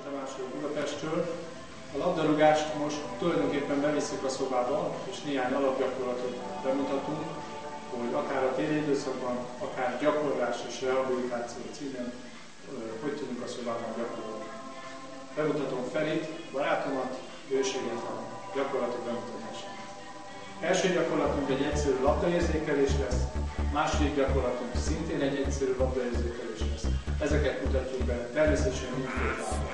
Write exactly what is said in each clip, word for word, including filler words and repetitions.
Tamás Budapesttől. A labdarúgást most tulajdonképpen bevisszük a szobába, és néhány alapgyakorlatot bemutatunk, hogy akár a téli időszakban, akár gyakorlás és rehabilitáció címen hogy tudunk a szobában gyakorolni. Bemutatom Ferit, barátomat, bőséget a gyakorlatok bemutatását. Első gyakorlatunk egy egyszerű labdaérzékelés lesz, második gyakorlatunk szintén egy egyszerű labdaérzékelés lesz. Ezeket mutatjuk be természetesen mindkét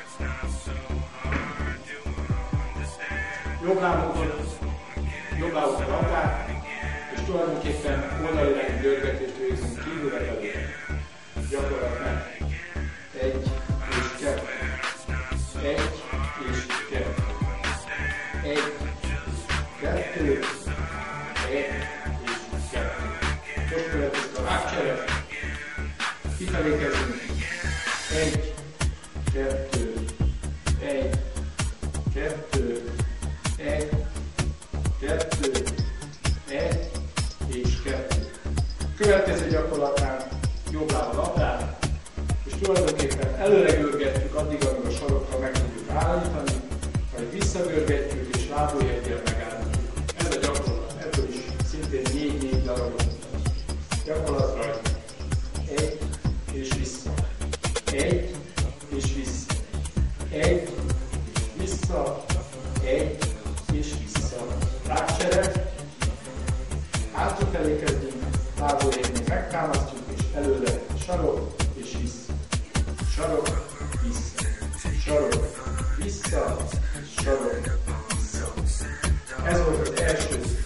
Jobb lábokon, jobb lábokon labdát, és tulajdonképpen oldalileg görgetést végzünk kívülre belőle. Gyakorlat meg. Egy és kettő. Egy és kettő. Egy, kettő, egy és kettő. Most következik a lábcsere. Kifelé kezdünk. Egy, kettő, egy, kettő, egy, kettő, egy és kettő. Következő gyakorlatnál jobb láb a labdát, és tulajdonképpen előre görgetjük addig, amíg a sarokra meg tudjuk állítani, majd visszagörgetjük és lábújhegyel megállítjuk. Ez a gyakorlat, ebből is szintén négy-négy darabot mutat. Gyakorlat rajta. Egy és vissza. Egy és vissza. Egy és vissza. Egy és vissza. Lábcsere. Hátrafelé kezdünk, lábújhegynél megtámasztjuk, és előre sarok és vissza. Sarok, vissza. Sarok, vissza. Sarok, vissza. Ez volt az első